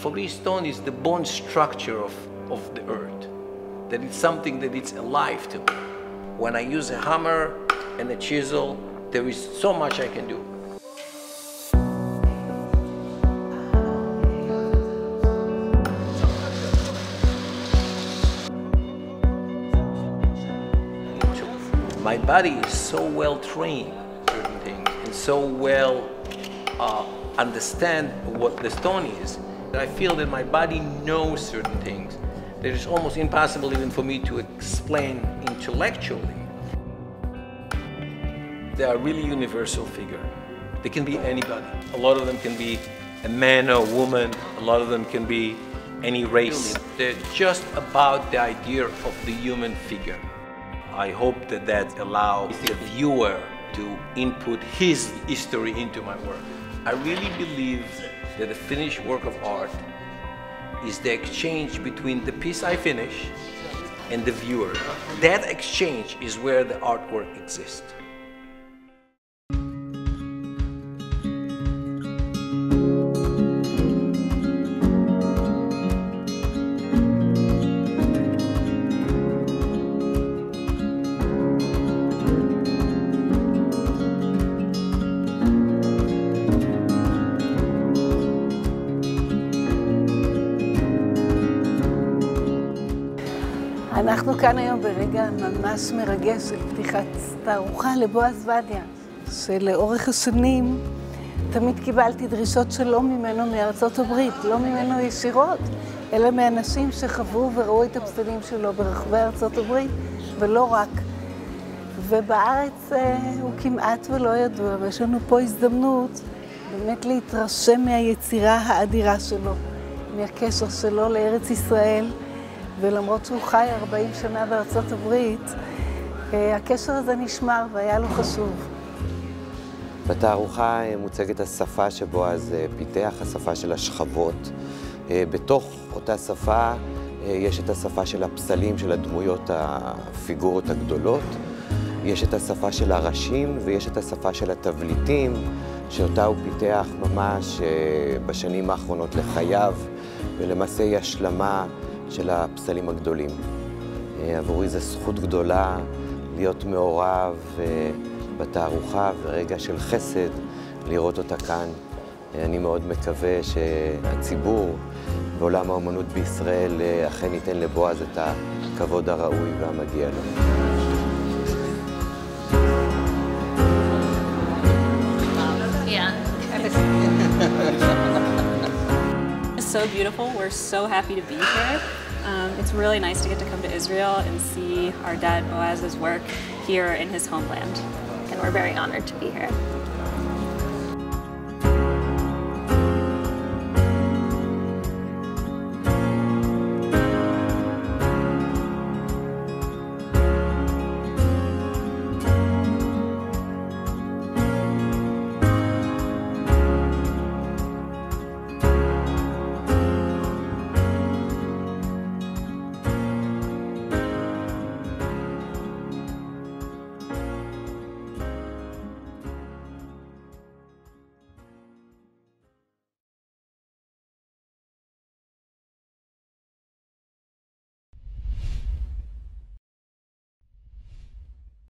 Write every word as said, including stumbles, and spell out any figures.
for me, stone is the bone structure of, of the earth. That it's something that it's alive to me. When I use a hammer and a chisel, there is so much I can do. My body is so well trained in certain things and so well uh, understand what the stone is that I feel that my body knows certain things that it's almost impossible even for me to explain intellectually. They are really universal figure. They can be anybody. A lot of them can be a man or a woman. A lot of them can be any race. They're just about the idea of the human figure. I hope that that allows the viewer to input his history into my work. I really believe that the finished work of art is the exchange between the piece I finish and the viewer. That exchange is where the artwork exists. אנחנו כאן היום ברגע ממש מרגש של פתיחת תערוכה לבועז ודיה, שלאורך השנים תמיד קיבלתי דרישות שלא ממנו מארצות הברית, לא ממנו ישירות, אלא מאנשים שחוו וראו את הפסלים שלו ברחבי ארצות הברית, ולא רק. ובארץ הוא כמעט ולא ידוע, ויש לנו פה הזדמנות באמת להתרשם מהיצירה האדירה שלו, מהקשר שלו לארץ ישראל, ולמרות שהוא חי ארבעים שנה בארצות הברית, הקשר הזה נשמר והיה לו חשוב. בתערוכה מוצגת השפה שבועז פיתח, השפה של השכבות. בתוך אותה שפה יש את השפה של הפסלים, של הדמויות, הפיגורות הגדולות. יש את השפה של הראשים ויש את השפה של התבליטים, שאותה הוא פיתח ממש בשנים האחרונות לחייו, ולמעשה היא השלמה של הפסלים הגדולים. עבורי זו זכות גדולה להיות מעורב בתערוכה ורגע של חסד לראות אותה כאן. אני מאוד מקווה שהציבור ועולם האומנות בישראל אכן ייתן לבועז את הכבוד הראוי והמגיע לו. It's so beautiful. We're so happy to be here. Um, it's really nice to get to come to Israel and see our dad Boaz's work here in his homeland. And we're very honored to be here.